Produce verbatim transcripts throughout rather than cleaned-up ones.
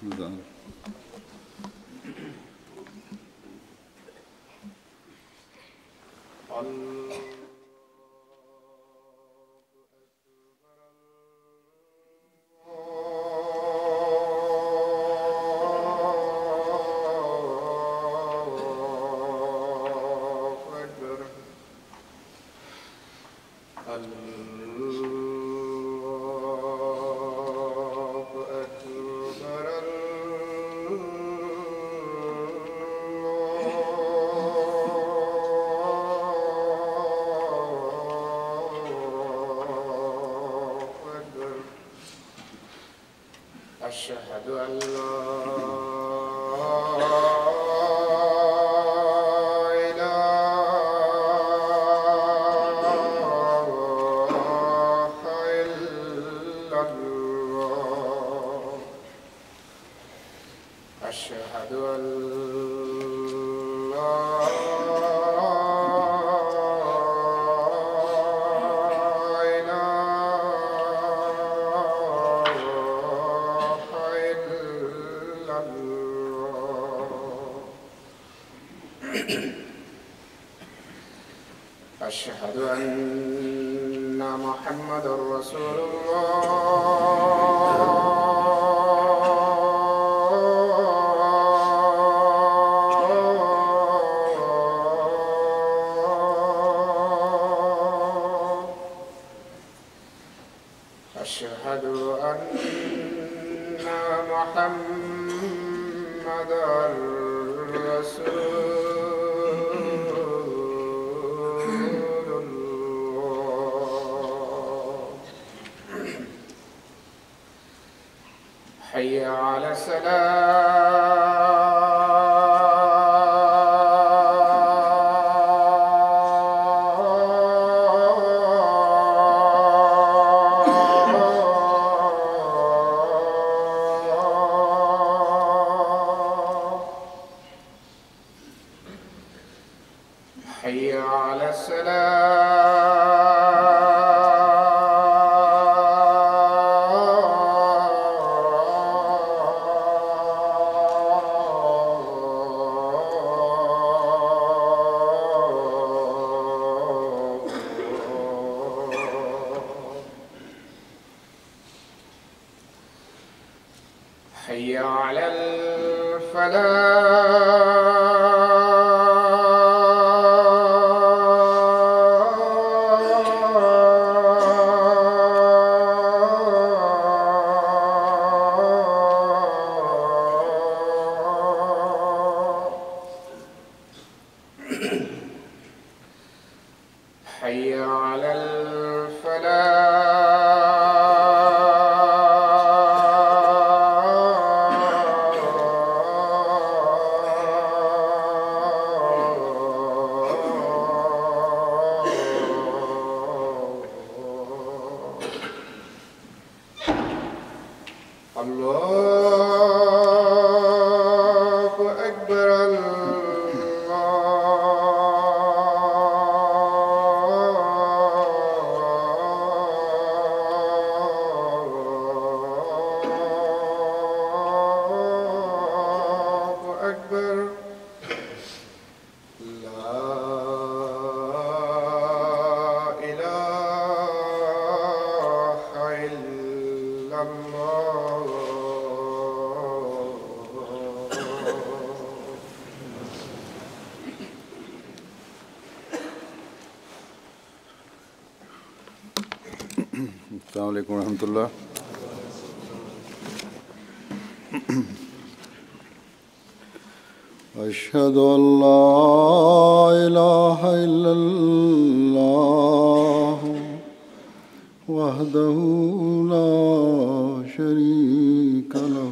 أشهد أن لا إله إلا الله أشهد أن لا أشهد أن محمدًا رسول الله أشهد أن محمدًا رسول حي على الصلاة حي على حي على الفلاح حي على الفلاح الله أكبر الله أكبر لا إله إلا الله السلام عليكم ورحمة الله. أشهد أن لا إله إلا الله وحده لا شريك له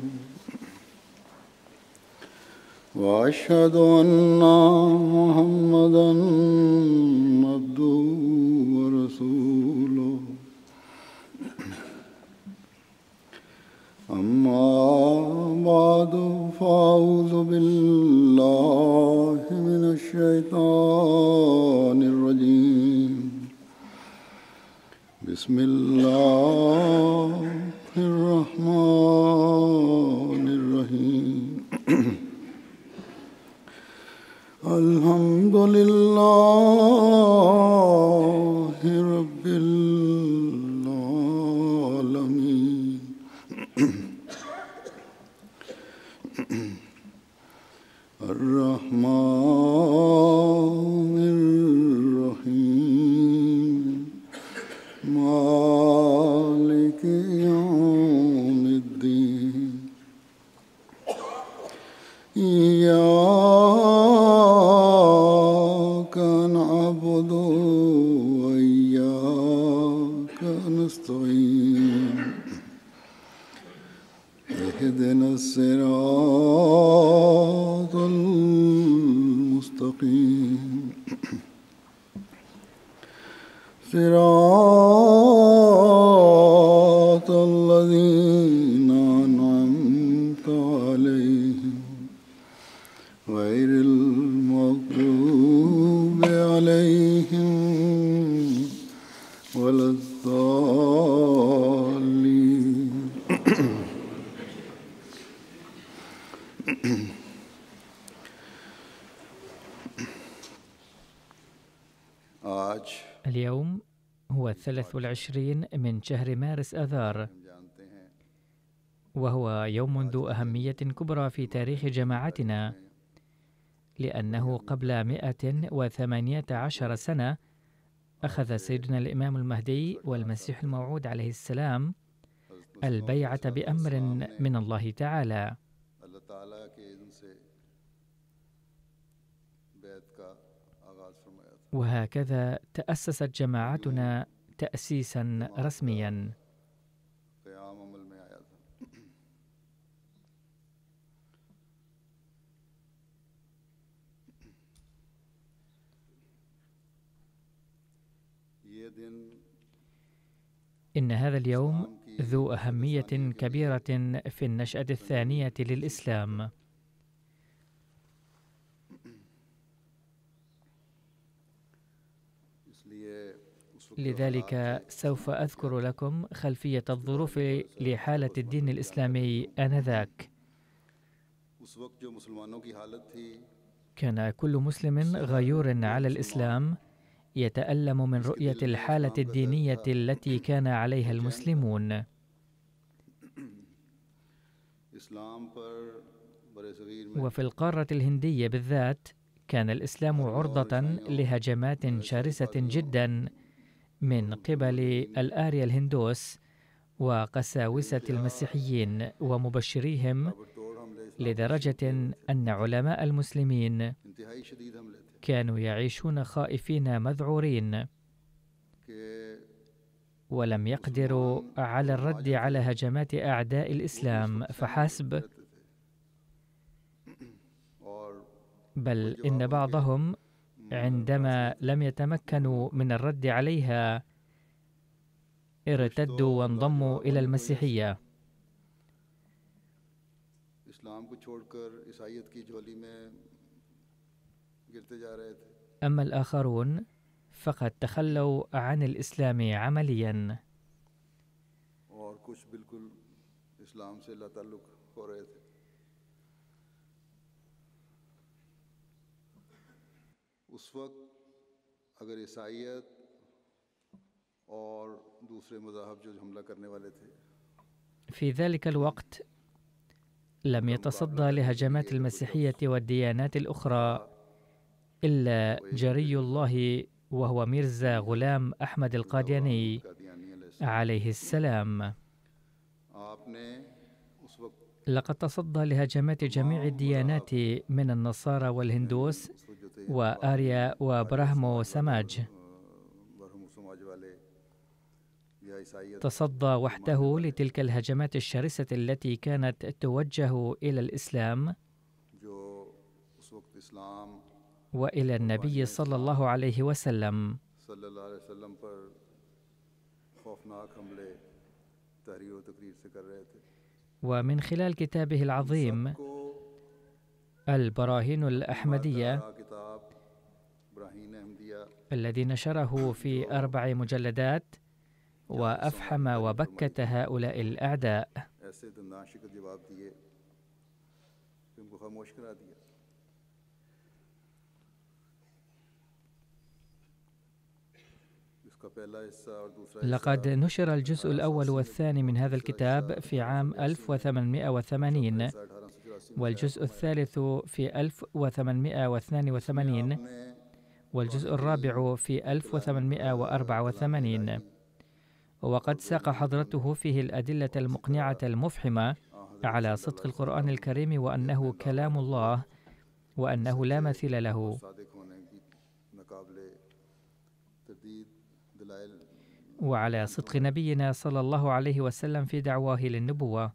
وأشهد أن محمدًا عبده ورسوله. أما بعد فأعوذ بالله من الشيطان الرجيم. بسم الله الرحمن الحمد لله رب العالمين الرحمن الرحيم مالك يوم الدين إياك نعبد وإياك نستعين اهدنا الصراط المستقيم صراط الذين أنعمت عليهم غير المغضوب عليهم ولا الضالين आज اليوم هو الثلاث والعشرين من شهر مارس آذار، وهو يوم ذو أهمية كبرى في تاريخ جماعتنا، لأنه قبل مئة وثمانية عشر سنة أخذ سيدنا الإمام المهدي والمسيح الموعود عليه السلام البيعة بأمر من الله تعالى. وهكذا تأسست جماعتنا تأسيسا رسميا. إن هذا اليوم ذو أهمية كبيرة في النشأة الثانية للإسلام. لذلك سوف أذكر لكم خلفية الظروف لحالة الدين الإسلامي آنذاك. كان كل مسلم غيور على الإسلام يتألم من رؤية الحالة الدينية التي كان عليها المسلمون. وفي القارة الهندية بالذات كان الإسلام عرضة لهجمات شرسة جدا من قبل الآريا الهندوس وقساوسة المسيحيين ومبشريهم، لدرجة أن علماء المسلمين كانوا يعيشون خائفين مذعورين، ولم يقدروا على الرد على هجمات أعداء الإسلام فحسب، بل إن بعضهم عندما لم يتمكنوا من الرد عليها ارتدوا وانضموا إلى المسيحية. أما الآخرون فقد تخلوا عن الإسلام عمليا. في ذلك الوقت لم يتصدى لهجمات المسيحية والديانات الأخرى إلا جري الله، وهو ميرزا غلام أحمد القادياني عليه السلام. لقد تصدى لهجمات جميع الديانات من النصارى والهندوس وآريا وبراهمو سماج. تصدى وحده لتلك الهجمات الشرسة التي كانت توجه إلى الإسلام وإلى النبي صلى الله عليه وسلم. ومن خلال كتابه العظيم البراهين الأحمدية الذي نشره في أربع مجلدات وأفحم وبكت هؤلاء الأعداء. لقد نشر الجزء الأول والثاني من هذا الكتاب في عام ألف وثمانمائة وثمانين، والجزء الثالث في ألف وثمانمائة واثنين وثمانين، والجزء الرابع في ألف وثمانمائة وأربعة وثمانين. وقد ساق حضرته فيه الأدلة المقنعة المفحمة على صدق القرآن الكريم وأنه كلام الله وأنه لا مثيل له، وعلى صدق نبينا صلى الله عليه وسلم في دعواه للنبوة.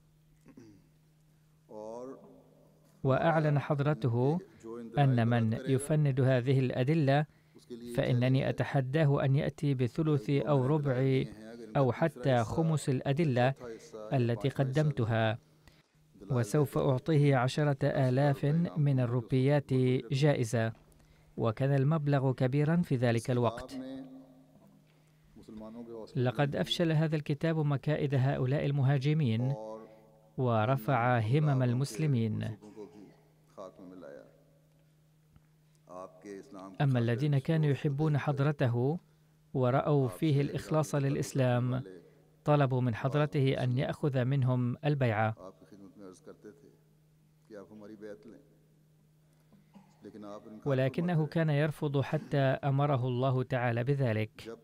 وأعلن حضرته أن من يفند هذه الأدلة فإنني أتحداه أن يأتي بثلث أو ربع أو حتى خمس الأدلة التي قدمتها، وسوف أعطيه عشرة آلاف من الروبيات جائزة، وكان المبلغ كبيرا في ذلك الوقت. لقد أفشل هذا الكتاب مكائد هؤلاء المهاجمين ورفع همم المسلمين. أما الذين كانوا يحبون حضرته ورأوا فيه الإخلاص للإسلام طلبوا من حضرته أن يأخذ منهم البيعة، ولكنه كان يرفض حتى أمره الله تعالى بذلك.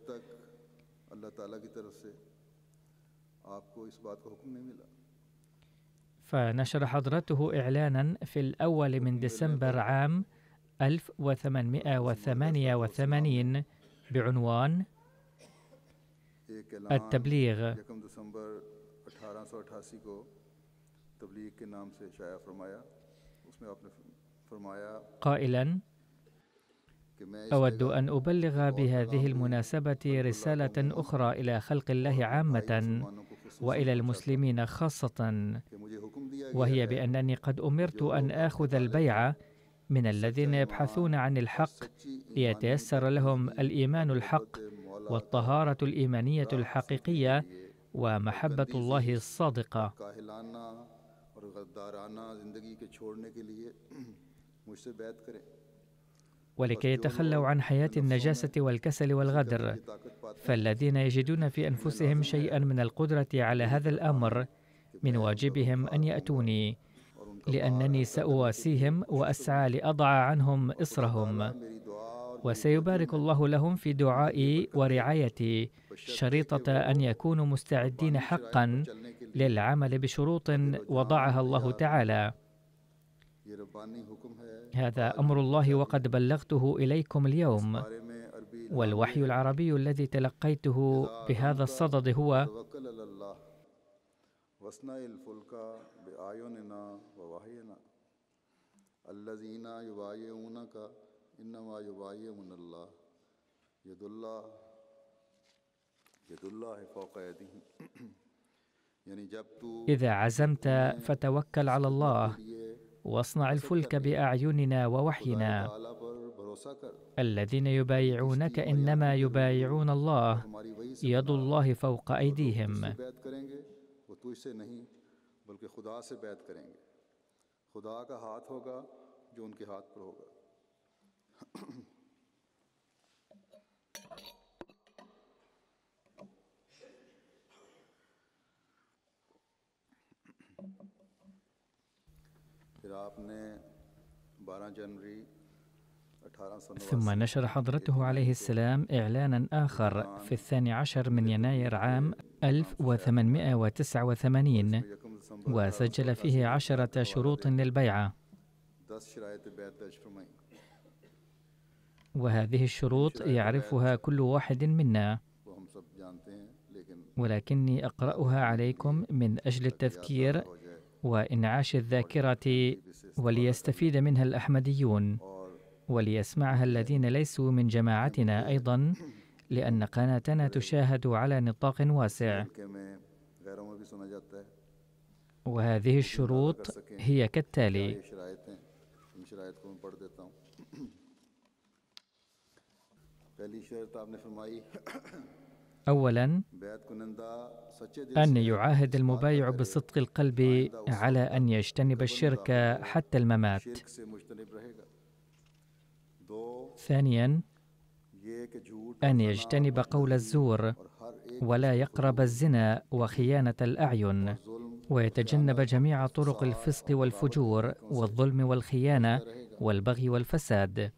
فنشر حضرته إعلانا في الأول من ديسمبر عام ألف وثمانمائة وثمانية وثمانين بعنوان التبليغ، قائلا: أود أن أبلغ بهذه المناسبة رسالة أخرى إلى خلق الله عامة وإلى المسلمين خاصة، وهي بأنني قد أمرت أن آخذ البيعة من الذين يبحثون عن الحق ليتيسر لهم الإيمان الحق والطهارة الإيمانية الحقيقية ومحبة الله الصادقة، ولكي يتخلوا عن حياة النجاسة والكسل والغدر. فالذين يجدون في أنفسهم شيئا من القدرة على هذا الأمر من واجبهم أن يأتوني، لأنني سأواسيهم وأسعى لأضع عنهم إصرهم، وسيبارك الله لهم في دعائي ورعايتي، شريطة أن يكونوا مستعدين حقا للعمل بشروط وضعها الله تعالى. هذا أمر الله وقد بلغته إليكم اليوم، والوحي العربي الذي تلقيته بهذا الصدد هو: الذين يبايعونك إنما يبايعون الله يد الله يد الله فوق أيديهم. إذا عزمت فتوكل على الله واصنع الفلك بأعيننا ووحينا. الذين يبايعونك إنما يبايعون الله يد الله فوق أيديهم. खुदा का हाथ होगा जो उनके हाथ पर होगा। फिर आपने बारह जनवरी ثم نشر حضرته عليه السلام إعلانا آخر في الثاني عشر من يناير عام ألف وثمانمائة وتسعة وثمانين، وسجل فيه عشرة شروط للبيعة، وهذه الشروط يعرفها كل واحد منا، ولكني أقرأها عليكم من أجل التذكير وإنعاش الذاكرة، وليستفيد منها الأحمديون، وليسمعها الذين ليسوا من جماعتنا أيضا، لأن قناتنا تشاهد على نطاق واسع. وهذه الشروط هي كالتالي: أولا، أن يعاهد المبايع بصدق القلب على أن يجتنب الشرك حتى الممات. ثانيا، أن يجتنب قول الزور، ولا يقرب الزنا وخيانة الأعين، ويتجنب جميع طرق الفسق والفجور والظلم والخيانة والبغي والفساد،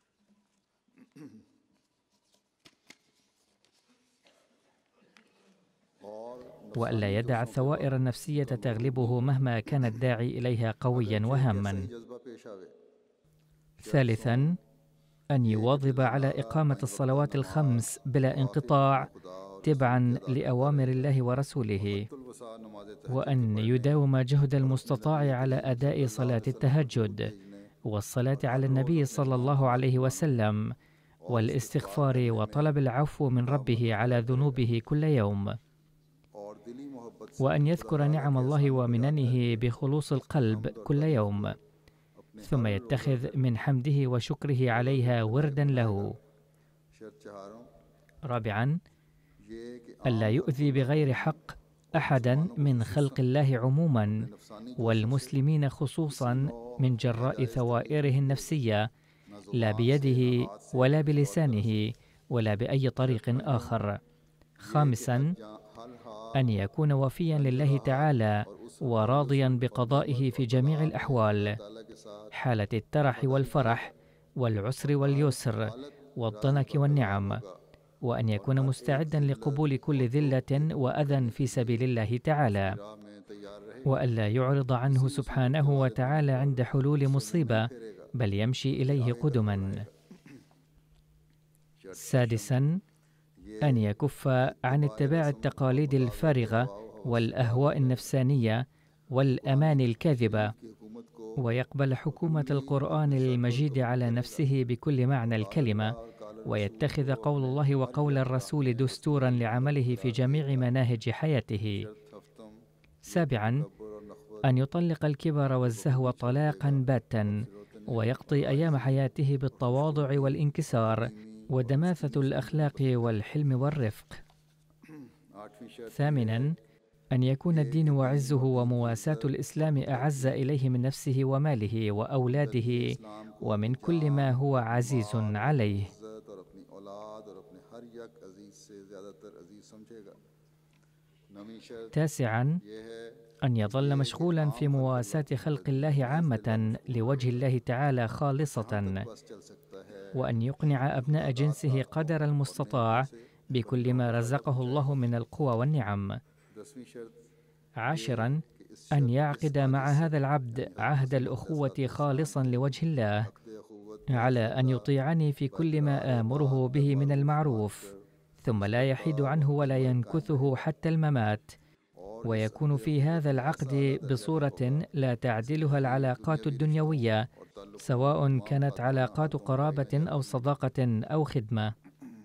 وألا يدع الثوائر النفسية تغلبه مهما كان الداعي إليها قويا وهاما. ثالثا، أن يواظب على إقامة الصلوات الخمس بلا انقطاع تبعا لأوامر الله ورسوله، وأن يداوم جهد المستطاع على أداء صلاة التهجد والصلاة على النبي صلى الله عليه وسلم والاستغفار وطلب العفو من ربه على ذنوبه كل يوم، وأن يذكر نعم الله ومننه بخلوص القلب كل يوم، ثم يتخذ من حمده وشكره عليها وردا له. رابعا، ألا يؤذي بغير حق أحدا من خلق الله عموما والمسلمين خصوصا من جراء ثوائره النفسية، لا بيده ولا بلسانه ولا بأي طريق آخر. خامسا، أن يكون وفيا لله تعالى وراضيا بقضائه في جميع الأحوال، حالة الترح والفرح والعسر واليسر والضنك والنعم، وأن يكون مستعدا لقبول كل ذلة وأذى في سبيل الله تعالى، وألا يعرض عنه سبحانه وتعالى عند حلول مصيبة، بل يمشي إليه قدما. سادسا، أن يكف عن اتباع التقاليد الفارغة والأهواء النفسانية والأماني الكاذبة، ويقبل حكومة القرآن المجيد على نفسه بكل معنى الكلمة، ويتخذ قول الله وقول الرسول دستورا لعمله في جميع مناهج حياته. سابعا، أن يطلق الكبر والزهو طلاقا باتا، ويقضي أيام حياته بالتواضع والانكسار ودماثة الأخلاق والحلم والرفق. ثامنا، أن يكون الدين وعزه ومواساة الإسلام أعز إليه من نفسه وماله وأولاده ومن كل ما هو عزيز عليه. تاسعا، أن يظل مشغولا في مواساة خلق الله عامة لوجه الله تعالى خالصة، وأن يقنع أبناء جنسه قدر المستطاع بكل ما رزقه الله من القوى والنعم. عاشرا، أن يعقد مع هذا العبد عهد الأخوة خالصا لوجه الله، على أن يطيعني في كل ما آمره به من المعروف، ثم لا يحيد عنه ولا ينكثه حتى الممات، ويكون في هذا العقد بصورة لا تعدلها العلاقات الدنيوية، سواء كانت علاقات قرابة أو صداقة أو خدمة.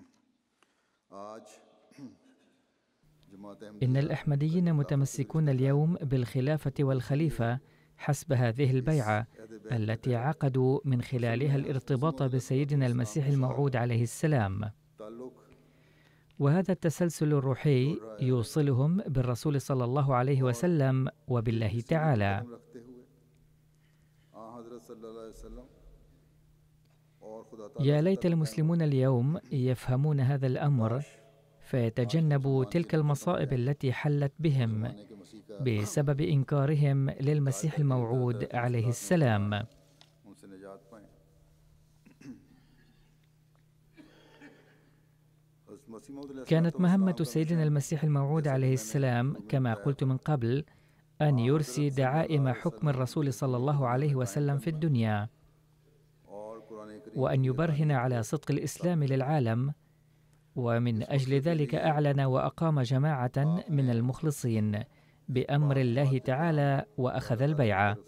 إن الأحمديين متمسكون اليوم بالخلافة والخليفة حسب هذه البيعة التي عقدوا من خلالها الارتباط بسيدنا المسيح الموعود عليه السلام، وهذا التسلسل الروحي يوصلهم بالرسول صلى الله عليه وسلم وبالله تعالى. يا ليت المسلمون اليوم يفهمون هذا الأمر فيتجنبوا تلك المصائب التي حلت بهم بسبب إنكارهم للمسيح الموعود عليه السلام. كانت مهمة سيدنا المسيح الموعود عليه السلام كما قلت من قبل أن يرسي دعائم حكم الرسول صلى الله عليه وسلم في الدنيا، وأن يبرهن على صدق الإسلام للعالم، ومن أجل ذلك أعلن وأقام جماعة من المخلصين بأمر الله تعالى وأخذ البيعة.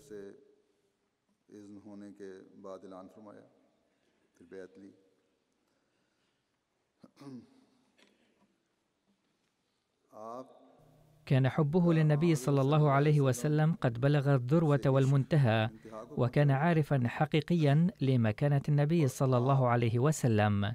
كان حبه للنبي صلى الله عليه وسلم قد بلغ الذروة والمنتهى، وكان عارفا حقيقيا لمكانة النبي صلى الله عليه وسلم.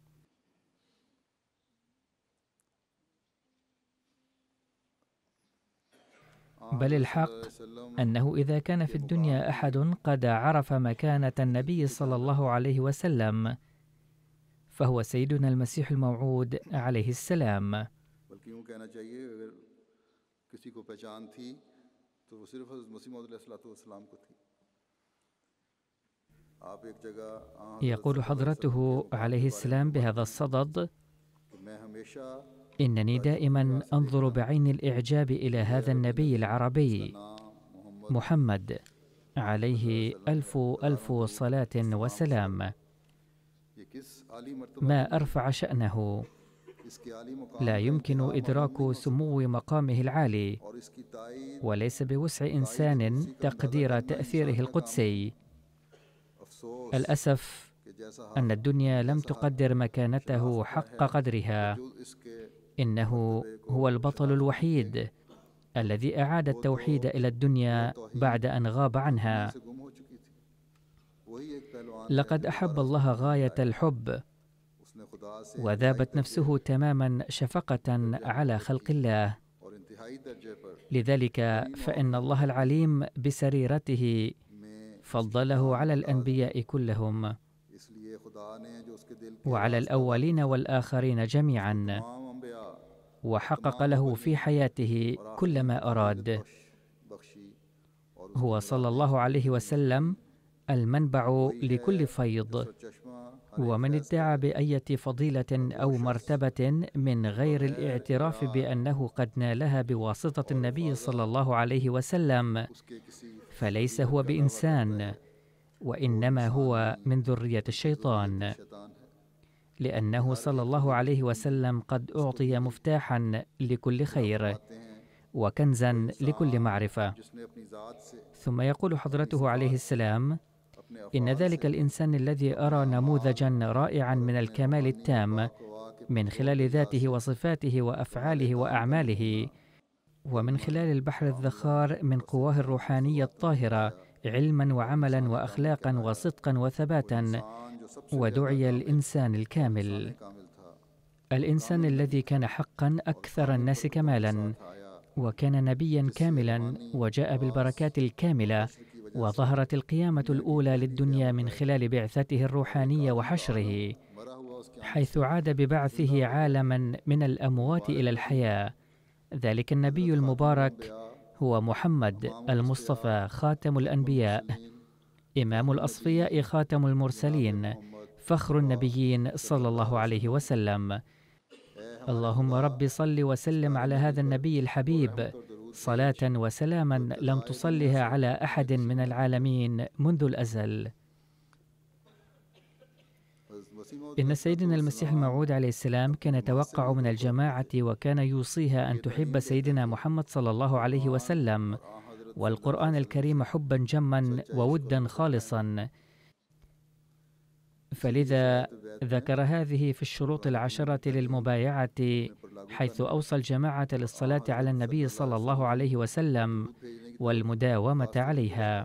بل الحق أنه إذا كان في الدنيا أحد قد عرف مكانة النبي صلى الله عليه وسلم فهو سيدنا المسيح الموعود عليه السلام. बल्कि यूँ कहना चाहिए अगर किसी को पहचान थी तो वो सिर्फ हज़रत मसीह मौऊद अलैहिस्सलाम को थी। आप एक जगह يقول حضرته عليه السلام بهذا الصدد: मैं हमेशा إنني دائما أنظر بعين الإعجاب إلى هذا النبي العربي محمد عليه ألف ألف صلاة وسلام. ما أرفع شأنه، لا يمكن إدراك سمو مقامه العالي، وليس بوسع إنسان تقدير تأثيره القدسي. الأسف أن الدنيا لم تقدر مكانته حق قدرها. إنه هو البطل الوحيد الذي أعاد التوحيد إلى الدنيا بعد أن غاب عنها. لقد أحب الله غاية الحب، وذابت نفسه تماما شفقة على خلق الله. لذلك فإن الله العليم بسريرته فضله على الأنبياء كلهم وعلى الأولين والآخرين جميعا، وحقق له في حياته كل ما أراد. هو صلى الله عليه وسلم المنبع لكل فيض، ومن ادعى بأية فضيلة أو مرتبة من غير الاعتراف بأنه قد نالها بواسطة النبي صلى الله عليه وسلم فليس هو بإنسان، وإنما هو من ذرية الشيطان، لأنه صلى الله عليه وسلم قد أعطي مفتاحا لكل خير وكنزا لكل معرفة. ثم يقول حضرته عليه السلام: إن ذلك الإنسان الذي أرى نموذجا رائعا من الكمال التام من خلال ذاته وصفاته وأفعاله وأعماله، ومن خلال البحر الذخار من قواه الروحانية الطاهرة علما وعملا وأخلاقا وصدقا وثباتا، ودعي الإنسان الكامل، الإنسان الذي كان حقا أكثر الناس كمالا، وكان نبيا كاملا، وجاء بالبركات الكاملة، وظهرت القيامة الأولى للدنيا من خلال بعثته الروحانية وحشره، حيث عاد ببعثه عالما من الأموات إلى الحياة. ذلك النبي المبارك هو محمد المصطفى خاتم الأنبياء، إمام الأصفياء خاتم المرسلين، فخر النبيين صلى الله عليه وسلم. اللهم رب صل وسلم على هذا النبي الحبيب صلاة وسلاما لم تصلها على أحد من العالمين منذ الأزل. إن سيدنا المسيح الموعود عليه السلام كان يتوقع من الجماعة وكان يوصيها أن تحب سيدنا محمد صلى الله عليه وسلم والقرآن الكريم حبا جما وودا خالصا، فلذا ذكر هذه في الشروط العشرة للمبايعة، حيث أوصى الجماعة للصلاة على النبي صلى الله عليه وسلم والمداومة عليها.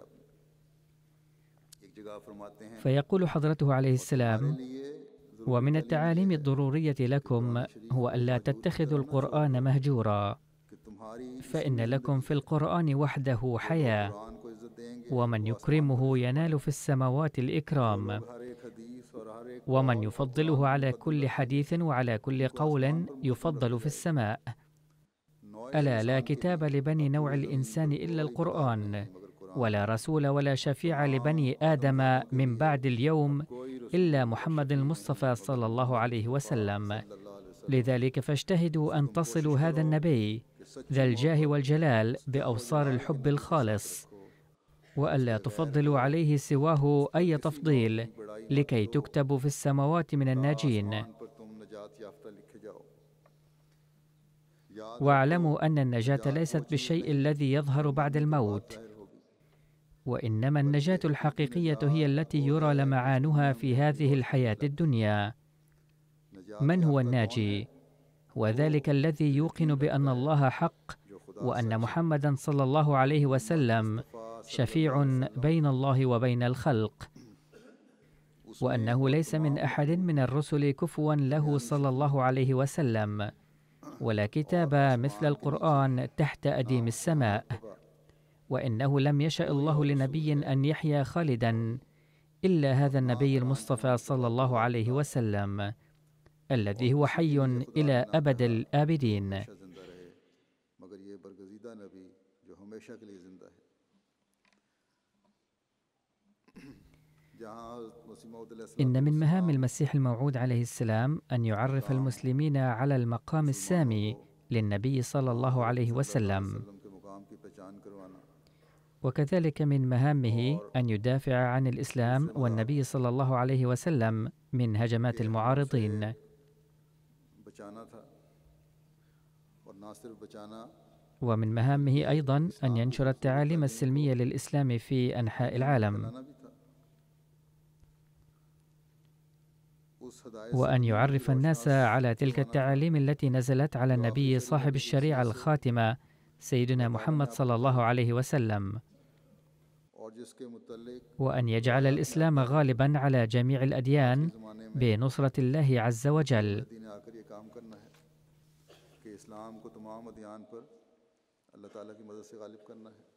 فيقول حضرته عليه السلام: ومن التعاليم الضرورية لكم هو ألا تتخذوا القرآن مهجورا، فإن لكم في القرآن وحده حياة، ومن يكرمه ينال في السماوات الإكرام، ومن يفضله على كل حديث وعلى كل قول يفضل في السماء. ألا لا كتاب لبني نوع الإنسان إلا القرآن، ولا رسول ولا شفيع لبني آدم من بعد اليوم إلا محمد المصطفى صلى الله عليه وسلم. لذلك فاجتهدوا أن تصلوا هذا النبي ذا الجاه والجلال بأوصار الحب الخالص، وألا تفضلوا عليه سواه أي تفضيل، لكي تكتبوا في السماوات من الناجين. واعلموا أن النجاة ليست بالشيء الذي يظهر بعد الموت، وإنما النجاة الحقيقية هي التي يرى لمعانها في هذه الحياة الدنيا. من هو الناجي؟ وذلك الذي يوقن بأن الله حق، وأن محمدا صلى الله عليه وسلم شفيع بين الله وبين الخلق، وأنه ليس من أحد من الرسل كفوا له صلى الله عليه وسلم، ولا كتاب مثل القرآن تحت أديم السماء، وإنه لم يشأ الله لنبي أن يحيا خالدا إلا هذا النبي المصطفى صلى الله عليه وسلم. الذي هو حي إلى أبد الآبدين. हमेशा जिंदा रहे, मगर ये बरगजीदा नबी जो हमेशा के लिए जिंदा है। जहाँ मसीह मौऊद अलैहि إن من مهام सलाम المسيح الموعود عليه السلام أن يعرف المسلمين على المقام السامي للنبي صلى الله عليه وسلم، वसल्लम के मुकाम की पहचान करवाना, وكذلك من مهامه أن يدافع عن الإسلام والنبي صلى الله عليه وسلم من هجمات المعارضين. बचाना था और ना सिर्फ बचाना ومن مهامه أيضا أن ينشر التعاليم السلمية للإسلام في أنحاء العالم، फैलाना भी था। उस हदायत से وأن दुनिया को يعرف الناس على تلك करवाना था। التعاليم التي نزلت على النبي صاحب الشريعة الخاتمة سيدنا محمد صلى الله عليه وسلم، और जिसके मुतल्लिक وأن يجعل الإسلام غالبا على جميع الأديان ज़माने में بنصرة الله عز وجل. महदी ने आकर ये काम करना है कि इस्लाम को तमाम अदियान पर अल्लाह ताला की मदद से गालिब करना है।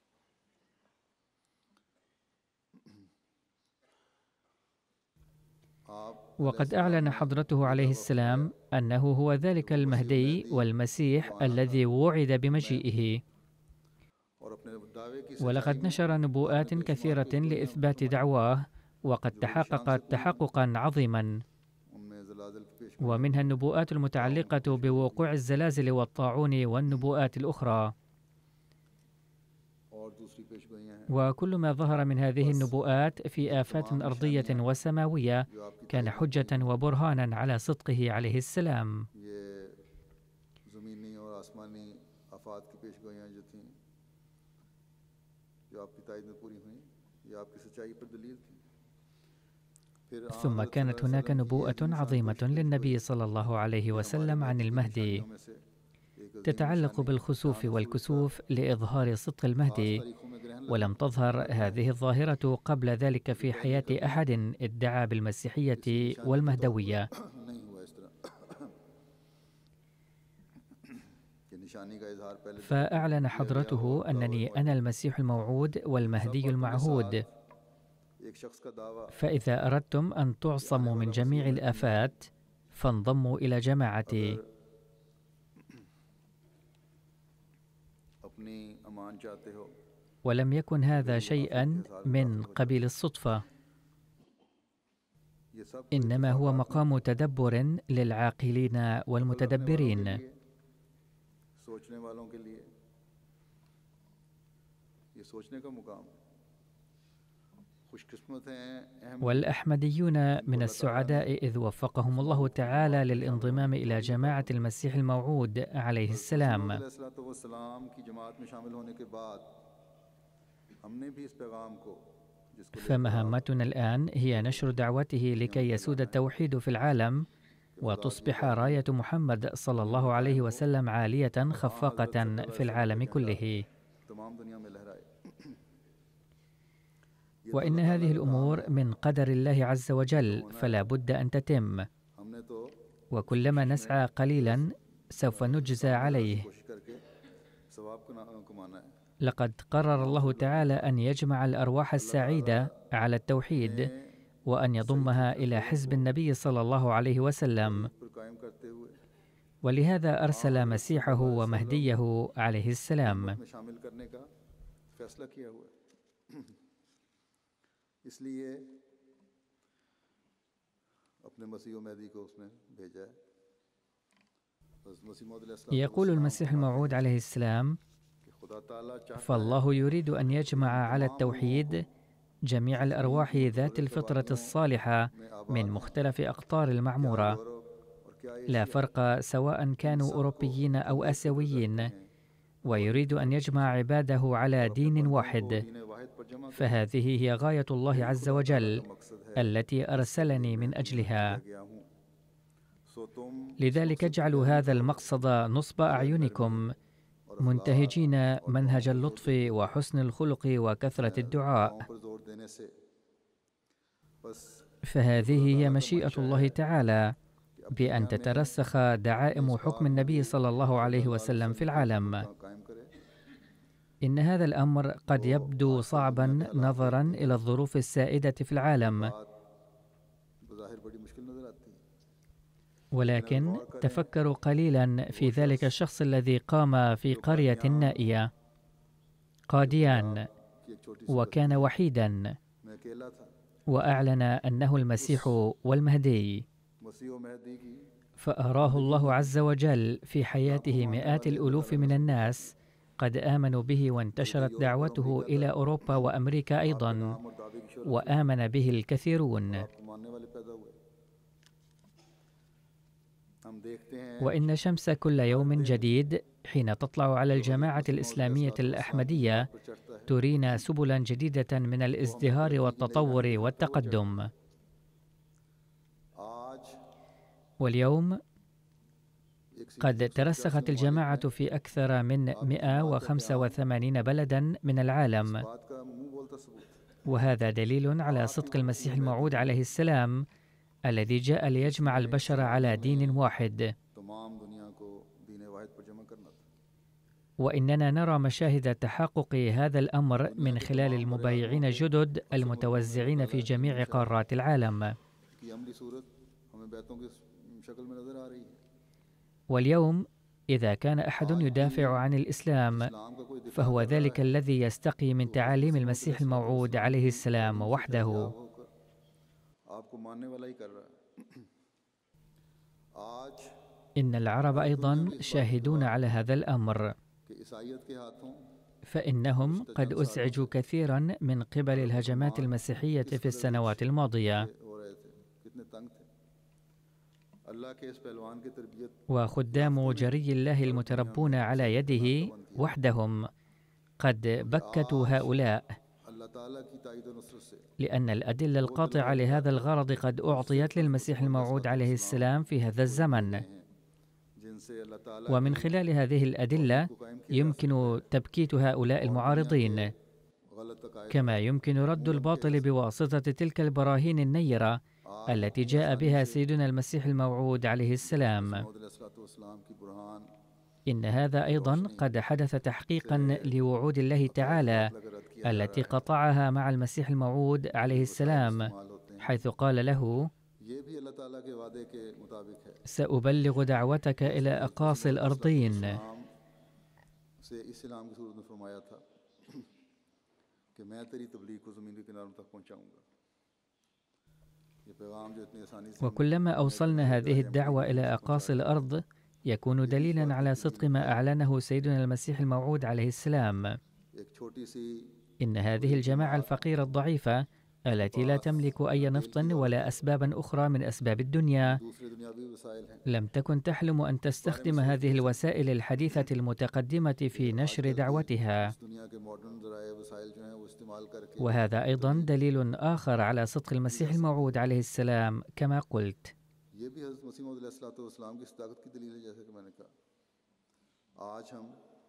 आप وقد أعلن حضرته عليه السلام أنه هو ذلك المهدي والمسيح الذي وعد بمجيئه، और अपने दावे की ولقد نشر نبوءات كثيرة لإثبات دعواه، وقد تحققت تحققا عظيما، उनमें ज़लाज़िल की पेश ومنها النبوءات المتعلقة بوقوع الزلازل والطاعون والنبوءات الأخرى. और दूसरी पेशगोइयाँ हैं وكل ما ظهر من هذه النبوءات في آفات أرضية وسماوية जो आपकी كان حجة وبرهانا على صدقه عليه السلام. ये ज़मीनी और आसमानी आफात की पेशगोइयाँ जो थीं जो आपकी तायद में पूरी हुई, ये आपकी सच्चाई पर दलील थी। फिर आन ثم हज़रत كانت सल्लल्लाहु अलैहि هناك वसल्लम की نبوءة एक निशान عظيمة पेश की للنبي صلى الله عليه وسلم عن المهدي निशानियों में से एक अज़ीम تتعلق निशानी بالخسوف जहाँ والكسوف لإظهار صدق المهدي، खास तारीखों में ग्रहण ولم تظهر هذه الظاهرة قبل ذلك في حياة أحد ادعى بالمسيحية والمهدوية. नहीं हुआ इस तरह कि निशानी का इजहार पहले فأعلن حضرته أنني أنا المسيح الموعود والمهدي المعهود، एक शख्स का दावा فإذا أردتم أن تعصموا من جميع الآفات فانضموا إلى جماعتي. अपनी अमान चाहते हो ولم يكن هذا شيئا من قبيل الصدفة، ये सब إنما هو مقام تدبر للعاقلين والمتدبرين. सोचने वालों के लिए ये सोचने का मुकाम खुशकिस्मत हैं अहम والأحمديون من السعداء إذ وفقهم الله تعالى للانضمام إلى جماعة المسيح الموعود عليه السلام. अलैहिस्सलाम की जमात में शामिल होने के बाद हमने भी इस पैगाम को जिसको فمهمتنا الآن هي نشر دعوته لكي يسود التوحيد في العالم وتصبح راية محمد صلى الله عليه وسلم عالية خفاقة في العالم كله. तमाम दुनिया में लहराए। وإن هذه الأمور من قدر الله عز وجل فلا بد أن تتم، हमने तो وكلما نسعى قليلا سوف نجزى عليه. कोशिश करके सवाब को ना- कमाना है। لقد قرر الله تعالى أن يجمع الأرواح السعيدة على التوحيد وأن يضمها إلى حزب النبي صلى الله عليه وسلم، पर कायम करते हुए ولهذا أرسل مسيحه ومهديه عليه السلام. में शामिल करने का फैसला किया हुआ है। इसलिए अपने मसीह व महदी को उसने भेजा है। हज़रत मसीह मौऊद अलैहिस्सलाम يقول المسيح الموعود عليه السلام: कि खुदा ताला चाहता है فالله يريد أن يجمع على التوحيد جميع الأرواح ذات الفطرة الصالحة من مختلف أقطار المعمورة، और क्या ये لا فرق سواء كانوا أوروبيين أو آسيويين، ويريد أن يجمع عباده على دين واحد. दीन वाहिद पर जमा فهذه هي غاية الله عز وجل मकसद है التي أرسلني من أجلها. गया हूँ। सो तुम لذلك اجعلوا هذا المقصد نصب أعينكم منتهجين منهج اللطف وحسن الخلق وكثرة الدعاء، पर जोर देने से बस فهذه هي مشيئة الله تعالى بأن تترسخ دعائم حكم النبي صلى الله عليه وسلم في العالم. कायम करे। إن هذا الأمر قد يبدو صعبا نظرا إلى الظروف السائدة في العالم، बात बज़ाहिर बड़ी मुश्किल नजर आती है, ولكن تفكروا قليلا في ذلك الشخص الذي قام في قرية نائية قاديان، وكان وحيدا، मैं अकेला था। وأعلن أنه المسيح والمهدي، मसीह और महदी की فأراه الله عز وجل في حياته مئات الألوف من الناس قد آمنوا به، وانتشرت دعوته إلى أوروبا وأمريكا أيضا، नाम और दावे की शोहरत وآمن به الكثيرون. को मानने वाले पैदा हुए। हम देखते हैं وإن شمس كل يوم جديد حين تطلع على الجماعة الإسلامية الأحمدية पर चढ़ता है। ترينا سبلا جديدة من الازدهار والتطور والتقدم. आज واليوم एक सी- قد ترسخت الجماعة في أكثر من مئة وخمسة وثمانين بلدا من العالم، बात का मुंह बोलता सबूत है। وهذا دليل على صدق المسيح الموعود عليه السلام الذي جاء ليجمع البشر على دين واحد. तमाम दुनिया को दीन वाहिद पर जमा करना था। وإننا نرى مشاهد تحقق هذا الأمر من خلال المبايعين الجدد المتوزعين في جميع قارات العالم. की अमली सूरत हमें बैतों की शक्ल में नजर आ रही है। واليوم إذا كان أحد يدافع عن الإسلام इस्लाम का कोई दिफा فهو ذلك الذي يستقي من تعاليم المسيح الموعود عليه السلام وحده. होकर आपको मानने वाला ही कर रहा है। आज إن العرب أيضا شاهدون على هذا الأمر، कि ईसाइयत के हाथों فإنهم قد أزعجوا كثيرا من قبل الهجمات المسيحية في السنوات الماضية، हो रहे थे, कितने तंग थे। अल्लाह के इस पहलवान की तरबियत وخدام جري الله المتربون على يده وحدهم قد بكتوا هؤلاء، अल्लाह ताला की ताईद और नुसरत से لأن الأدلة القاطعة لهذا الغرض قد أعطيت للمسيح الموعود عليه السلام في هذا الزمن. जिनसे अल्लाह ताला ومن خلال هذه الأدلة يمكن تبكيت هؤلاء المعارضين، गलत तकायद كما يمكن رد الباطل بواسطة تلك البراهين النيرة التي جاء بها سيدنا المسيح الموعود عليه السلام. इस्लाम की बुरहान إن هذا أيضا قد حدث تحقيقا لوعود الله تعالى التي قطعها مع المسيح الموعود عليه السلام، حيث قال له: ये भी अल्लाह ताला के वादे के मुताबिक है। سأبلغ دعوتك إلى أقاصي الأرضين. इस्लाम से इस्लाम की सूरत में फरमाया था कि मैं तेरी तबलीग को ज़मीन के किनारों तक पहुंचाऊंगा। ये पैगाम जो इतनी आसानी से وكلما أوصلنا هذه الدعوة إلى أقاصي الأرض يكون دليلا على صدق ما أعلنه سيدنا المسيح الموعود عليه السلام. एक छोटी सी إن هذه الجماعة الفقيرة الضعيفة التي لا تملك أي نفط ولا أسبابا أخرى من أسباب الدنيا दूसरे दुनियावी वसाइल हैं। لم تكن تحلم أن تستخدم هذه الوسائل الحديثة المتقدمة في نشر دعوتها. इस दुनिया के मॉडर्न ज़राए वसाइल जो हैं वो इस्तेमाल करके وهذا أيضا دليل آخر على صدق المسيح الموعود عليه السلام كما قلت. ये भी हज़रत मसीह मौऊद अलैहिस्सलाम की सदाकत की दलील है, जैसे कि मैंने कहा। आज हम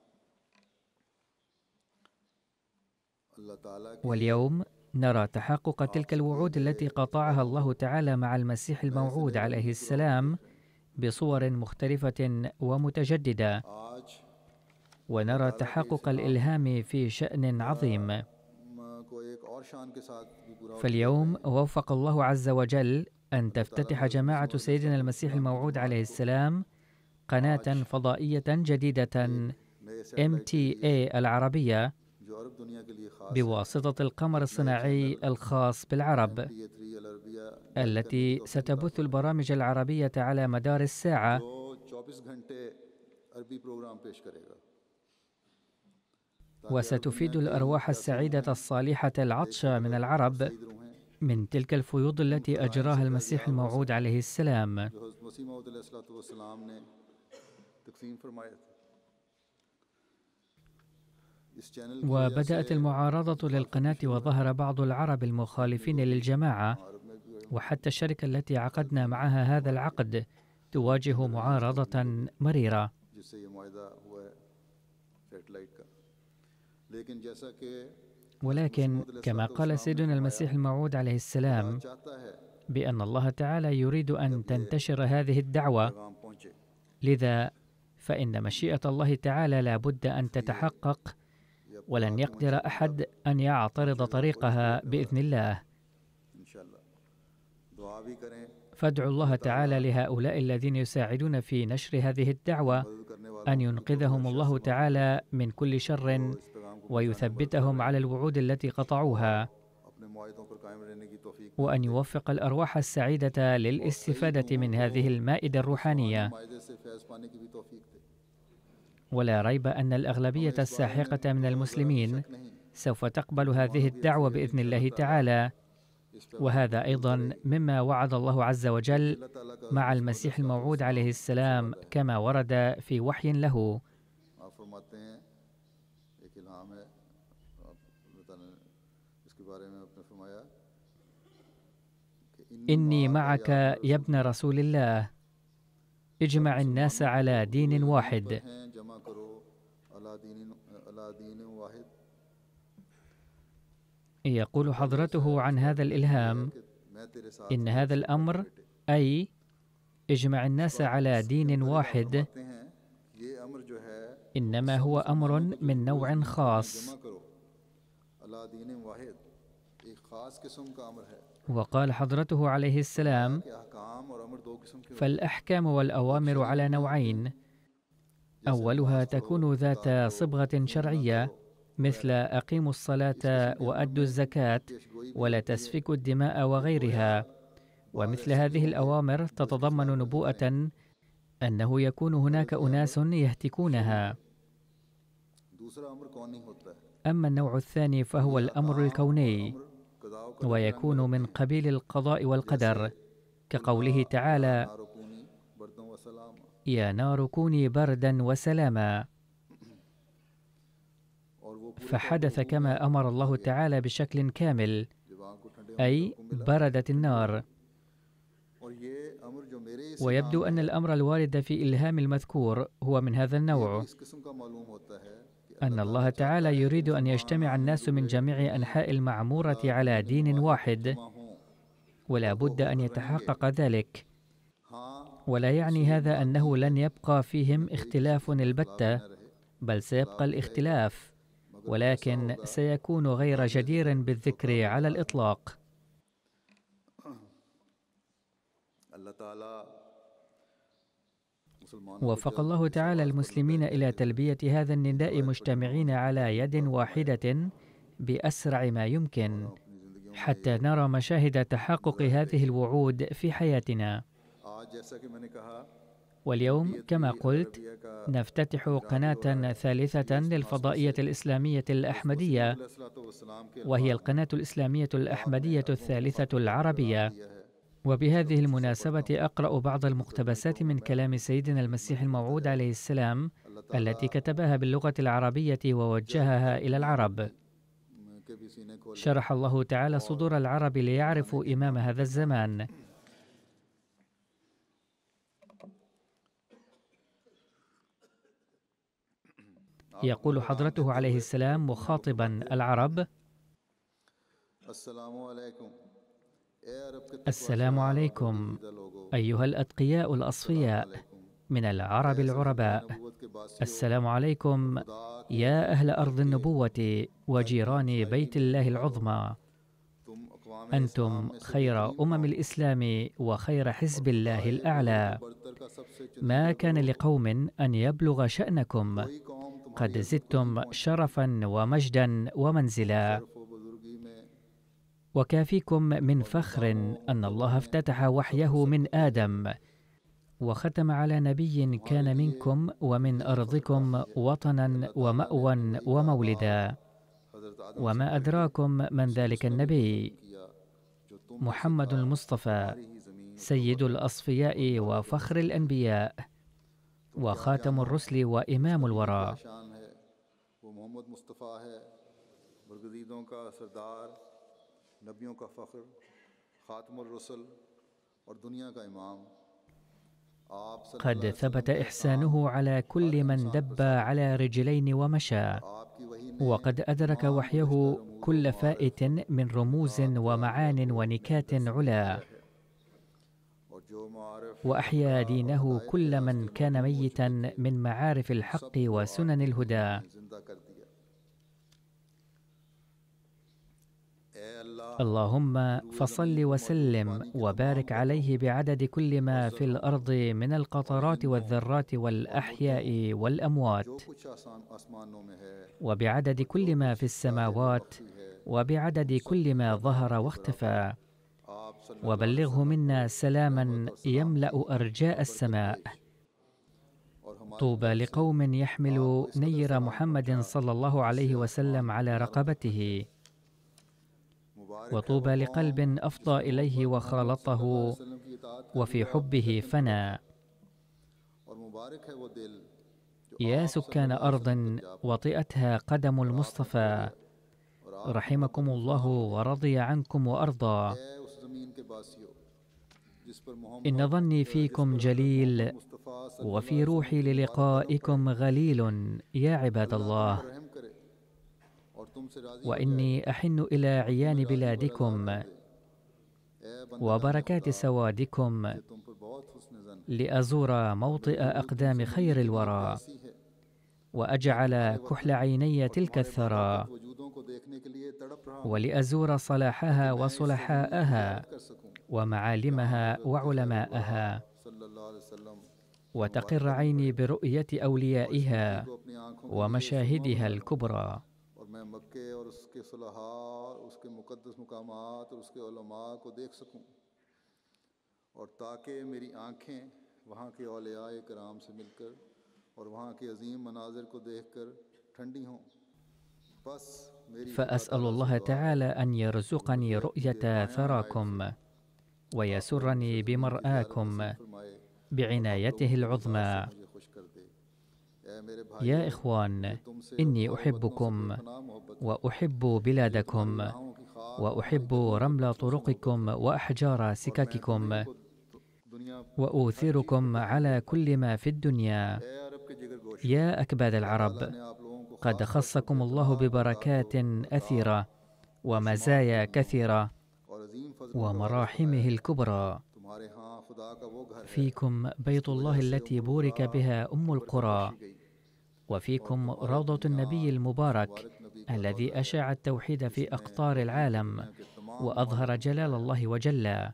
अल्लाह ताला की واليوم نرى تحقق تلك الوعود التي قطعها الله تعالى مع المسيح الموعود عليه السلام بصور مختلفة ومتجددة، आज ونرى تحقق الإلهام في شأن عظيم. म- को एक और शान के साथ भी पूरा فاليوم وفق الله عز وجل أن تفتتح جماعة سيدنا المسيح الموعود عليه السلام قناة فضائية جديدة नए से إم تي إيه العربية जो अरब दुनिया के लिए खास بواسطة القمر الصناعي الخاص بالعرب، टी ए थ्री अलअरबिया التي ستبث البرامج العربية على مدار الساعة जो चौबीस घंटे अरबी प्रोग्राम पेश करेगा। وستفيد الأرواح السعيدة الصالحة العطشة من العرب ईद रूहें من تلك الفيوض التي أجراها المسيح الموعود عليه السلام. जो हज़रत मसीह मौऊद अलैहिस्सलाम ने तकसीम फरमाए थे। इस चैनल की वजह وبدأت से المعارضة للقناة وظهر بعض العرب المخالفين للجماعة، अरब में भी وحتى الشركة التي عقدنا معها هذا العقد تواجه معارضة مريرة. जिससे ये मुआहदा हुआ है सैटेलाइट का। लेकिन जैसा कि ولكن كما قال سيدنا المسيح الموعود عليه السلام चाहता है بأن الله تعالى يريد أن تنتشر هذه الدعوة، पैगाम पहुंचे। لذا فإن مشيئة الله تعالى لا بد أن تتحقق، ولن يقدر أحد أن يعترض طريقها بإذن الله. इंशाअल्लाह दुआ भी करें فادعوا الله تعالى لهؤلاء الذين يساعدون في نشر هذه الدعوة أن ينقذهم الله تعالى من كل شر ويثبتهم على الوعود التي قطعوها، وأن يوفق الأرواح السعيدة للاستفادة من هذه المائدة الروحانية. ولا ريب أن الأغلبية الساحقة من المسلمين سوف تقبل هذه الدعوة بإذن الله تعالى، وهذا أيضا مما وعد الله عز وجل مع المسيح الموعود عليه السلام كما ورد في وحي له. إني معك يا ابن رسول الله، اجمع الناس على دين واحد. يقول حضرته عن هذا الإلهام إن هذا الأمر، أي اجمع الناس على دين واحد، إنما هو أمر من نوع خاص. وقال حضرته عليه السلام: فالأحكام والأوامر على نوعين، أولها تكون ذات صبغة شرعية مثل أقيموا الصلاة وأدوا الزكاة ولا تسفكوا الدماء وغيرها، ومثل هذه الأوامر تتضمن نبوءة أنه يكون هناك أناس يهتكونها. أما النوع الثاني فهو الأمر الكوني، ويكون من قبيل القضاء والقدر، كقوله تعالى: يا نار كوني بردا وسلاما. فحدث كما أمر الله تعالى بشكل كامل، أي بردت النار. ويبدو أن الأمر الوارد في إلهام المذكور هو من هذا النوع، أن الله تعالى يريد أن يجتمع الناس من جميع أنحاء المعمورة على دين واحد، ولا بد أن يتحقق ذلك. ولا يعني هذا أنه لن يبقى فيهم اختلاف البتة، بل سيبقى الاختلاف، ولكن سيكون غير جدير بالذكر على الإطلاق. وفق الله تعالى المسلمين إلى تلبية هذا النداء مجتمعين على يد واحدة بأسرع ما يمكن، حتى نرى مشاهد تحقق هذه الوعود في حياتنا. واليوم كما قلت نفتتح قناة ثالثة للفضائية الإسلامية الأحمدية، وهي القناة الإسلامية الأحمدية الثالثة العربية. وبهذه المناسبة أقرأ بعض المقتبسات من كلام سيدنا المسيح الموعود عليه السلام التي كتبها باللغة العربية ووجهها إلى العرب. شرح الله تعالى صدور العرب ليعرفوا إمام هذا الزمان. يقول حضرته عليه السلام مخاطبا العرب: السلام عليكم أيها الأتقياء الأصفياء من العرب العرباء، السلام عليكم يا أهل أرض النبوة وجيران بيت الله العظمى، أنتم خير أمم الإسلام وخير حزب الله الأعلى. ما كان لقوم أن يبلغ شأنكم، قد زدتم شرفا ومجدا ومنزلا. وكافيكم من فخر أن الله افتتح وحيه من آدم وختم على نبي كان منكم ومن أرضكم وطنا ومأوى ومولدا. وما أدراكم من ذلك النبي؟ محمد المصطفى سيد الأصفياء وفخر الأنبياء وخاتم الرسل وإمام الورى. قد ثبت إحسانه على كل من دب على رجلين ومشى، وقد أدرك وحيه كل فائت من رموز ومعان ونكات علا، وأحيا دينه كل من كان ميتا من معارف الحق وسنن الهدى. اللهم فصل وسلم وبارك عليه بعدد كل ما في الأرض من القطرات والذرات والأحياء والأموات، وبعدد كل ما في السماوات، وبعدد كل ما ظهر واختفى، وبلغه منا سلاما يملأ أرجاء السماء. طوبى لقوم يحمل نير محمد صلى الله عليه وسلم على رقبته، وطوبى لقلب أفضى إليه وخالطه وفي حبه فنى. يا سكان أرض وطئتها قدم المصطفى، رحمكم الله ورضي عنكم وأرضى. إن ظني فيكم جليل، وفي روحي للقائكم غليل يا عباد الله، وإني أحن إلى عيان بلادكم وبركات سوادكم لأزور موطئ أقدام خير الورى، وأجعل كحل عيني تلك الثرى، ولأزور صلاحها وصلحاءها ومعالمها وعلماءها، وتقر عيني برؤية أوليائها ومشاهدها الكبرى. मैं मक्के और उसके सलाहा और उसके मुक़द्दस मुकामात और उसके उलमा को देख सकूं, और ताकि मेरी आँखें वहाँ के औलियाए कराम से मिलकर और वहाँ के अजीम मनाजिर को देखकर ठंडी हों। बस मेरी فأسأل الله تعالى أن يرزقني رؤية ثراكم ويسرني بمرآكم بعنايته العظمى. يا إخوان، إني أحبكم وأحب بلادكم وأحب رمل طرقكم وأحجار سكككم، وأوثركم على كل ما في الدنيا. يا أكباد العرب، قد خصكم الله ببركات أثيرة ومزايا كثيرة ومراحمه الكبرى. فيكم بيت الله التي بورك بها أم القرى، وفيكم روضة النبي المبارك الذي أشاع التوحيد في أقطار العالم وأظهر جلال الله وجل.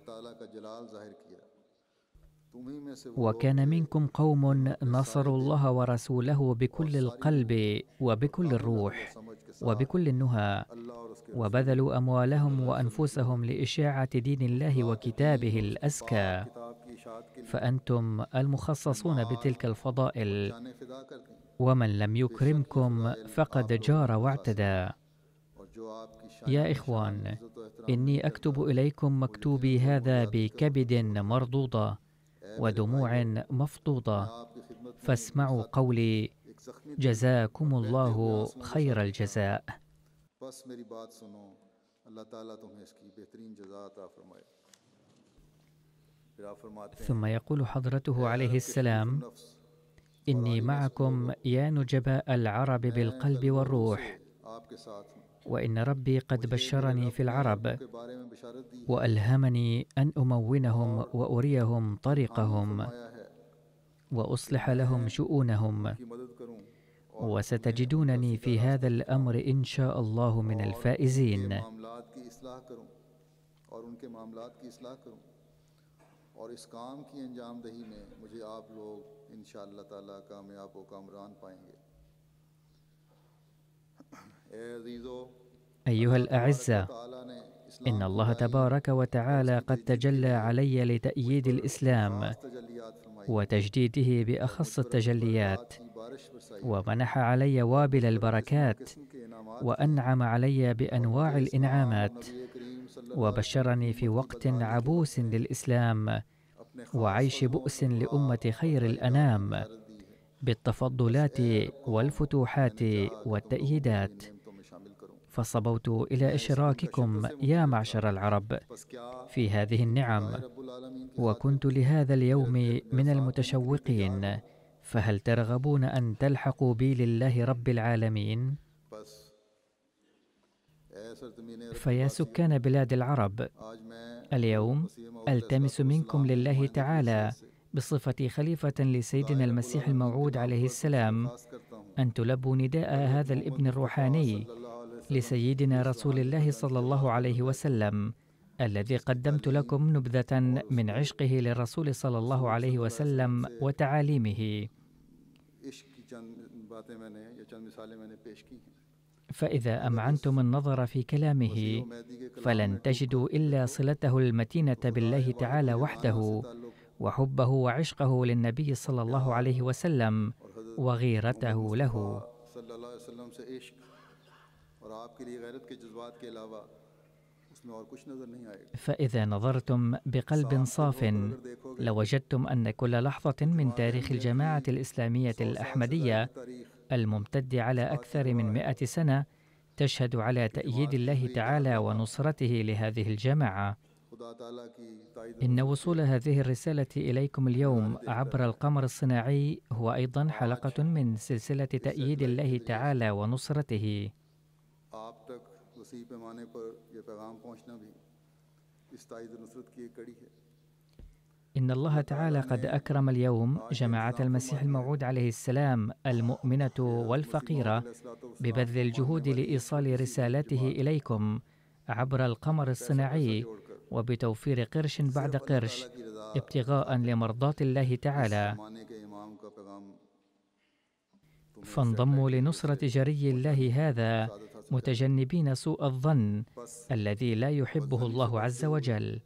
وكان منكم قوم نصروا الله ورسوله بكل القلب وبكل الروح وبكل النهى، وبذلوا أموالهم وأنفسهم لإشاعة دين الله وكتابه الأزكى، فأنتم المخصصون بتلك الفضائل، ومن لم يكرمكم فقد جار واعتدى. يا إخوان، إني أكتب إليكم مكتوبي هذا بكبد مرضوضة ودموع مفضوضة، فاسمعوا قولي جزاكم الله خير الجزاء. ثم يقول حضرته عليه السلام: إني معكم يا نجباء العرب بالقلب والروح، وإن ربي قد بشرني في العرب وألهمني أن أمونهم وأريهم طريقهم وأصلح لهم شؤونهم، وستجدونني في هذا الأمر إن شاء الله من الفائزين. और इस काम की अंजाम दही में मुझे आप लोग इंशाअल्लाह ताला कामयाब व कामरान पाएंगे। أيها الأعزة، إن الله تبارك وتعالى قد تجلى علي لتأييد الإسلام وتجديده بأخص التجليات، ومنح علي وابل البركات، وأنعم علي بأنواع الإنعامات، وبشرني في وقت عبوس للإسلام وعيش بؤس لأمة خير الأنام بالتفضلات والفتوحات والتأييدات، فصبوت إلى إشراككم يا معشر العرب في هذه النعم، وكنت لهذا اليوم من المتشوقين، فهل ترغبون أن تلحقوا بي لله رب العالمين؟ فيا سكان بلاد العرب، اليوم ألتمس منكم لله تعالى بصفتي خليفة لسيدنا المسيح الموعود عليه السلام أن تلبوا نداء هذا الابن الروحاني لسيدنا رسول الله صلى الله عليه وسلم، الذي قدمت لكم نبذة من عشقه للرسول صلى الله عليه وسلم وتعاليمه. فإذا أمعنتم النظر في كلامه فلن تجدوا إلا صلته المتينة بالله تعالى وحده، وحبه وعشقه للنبي صلى الله عليه وسلم، وغيرته له. فإذا نظرتم بقلب صاف لوجدتم أن كل لحظة من تاريخ الجماعة الإسلامية الأحمدية الممتد على أكثر من مئة سنة تشهد على تأييد الله تعالى ونصرته لهذه الجماعة. إن وصول هذه الرسالة إليكم اليوم عبر القمر الصناعي هو أيضا حلقة من سلسلة تأييد الله تعالى ونصرته. إن الله تعالى قد أكرم اليوم جماعة المسيح الموعود عليه السلام المؤمنة والفقيرة ببذل الجهود لإيصال رسالته إليكم عبر القمر الصناعي، وبتوفير قرش بعد قرش ابتغاء لمرضاة الله تعالى. فانضموا لنصرة جري الله هذا متجنبين سوء الظن الذي لا يحبه الله عز وجل،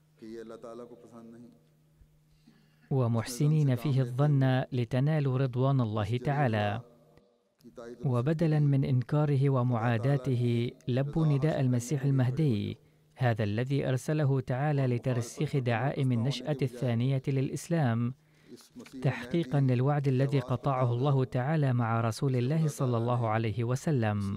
ومحسنين فيه الظن لتنالوا رضوان الله تعالى. وبدلا من إنكاره ومعاداته لبوا نداء المسيح المهدي، هذا الذي أرسله تعالى لترسيخ دعائم النشأة الثانية للإسلام، تحقيقا للوعد الذي قطعه الله تعالى مع رسول الله صلى الله عليه وسلم.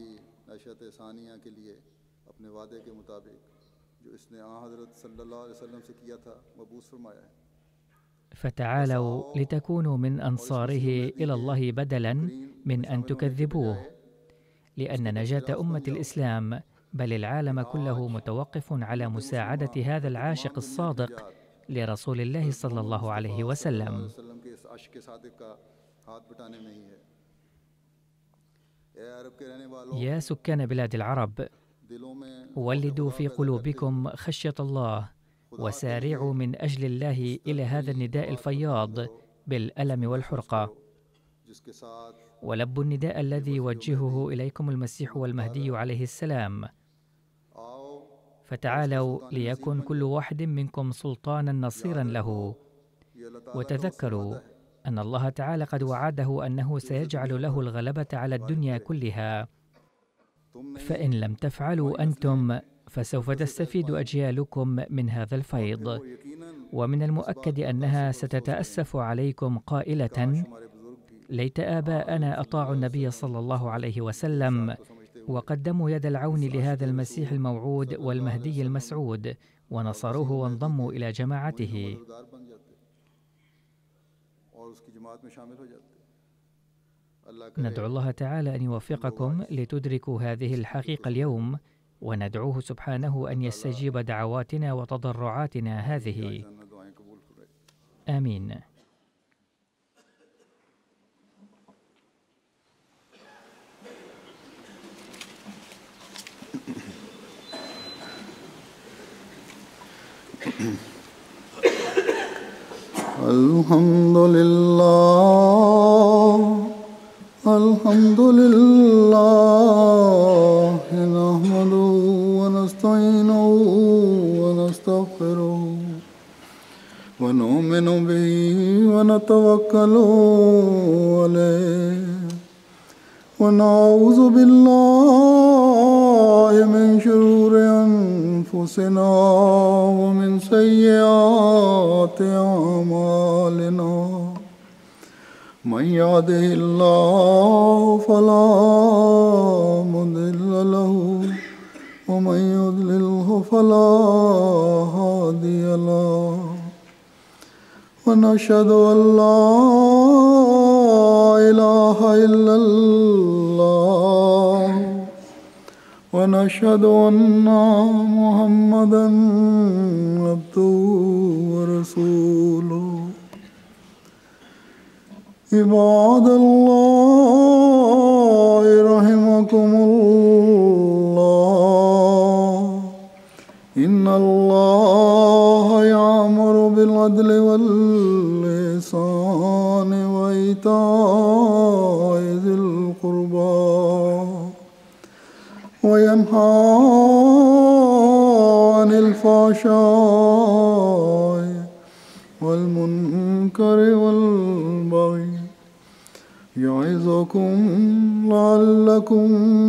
فتعالوا لتكونوا من أنصاره إلى الله بدلا من أن تكذبوه، لأن نجاة أمة الإسلام بل العالم كله متوقف على مساعدة هذا العاشق الصادق لرسول الله صلى الله عليه وسلم. يا سكان بلاد العرب، ولدوا في قلوبكم خشية الله، وسارعوا من أجل الله إلى هذا النداء الفياض بالألم والحرقة، ولبوا النداء الذي يوجهه إليكم المسيح والمهدي عليه السلام. فتعالوا ليكن كل واحد منكم سلطانا نصيرا له، وتذكروا أن الله تعالى قد وعده أنه سيجعل له الغلبة على الدنيا كلها، فإن لم تفعلوا أنتم فسوف تستفيد أجيالكم من هذا الفيض. ومن المؤكد أنها ستتأسف عليكم قائلة: ليت آباءنا أطاعوا النبي صلى الله عليه وسلم وقدموا يد العون لهذا المسيح الموعود والمهدي المسعود، ونصروه وانضموا إلى جماعته. ندعو الله تعالى أن يوفقكم لتدركوا هذه الحقيقة اليوم، وندعوه سبحانه أن يستجيب دعواتنا وتضرعاتنا هذه. آمين. الحمد لله الحمد لله نحمده ونستعينه ونستغفره ونؤمن به ونتوكل عليه ونعوذ بالله من شرور أنفسنا ومن سيئات أعمالنا. من يهده الله فلا مضل له ومن يضلله فلا هادي له. ونشهد أن لا إله إلا الله ونشهد أن محمدا عبده ورسوله. عباد الله رحمكم ينهاكم الله إن الله يأمر بالعدل والإحسان وإيتاء ذي القربى وينهى عن الفحشاء والمنكر والبغي يعظكم لعلكم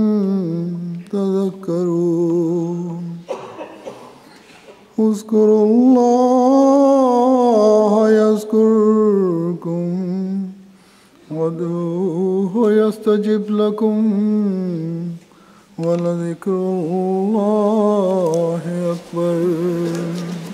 تذكرون اذكروا الله يذكركم وادعوه يستجب لكم ولذكر الله أكبر.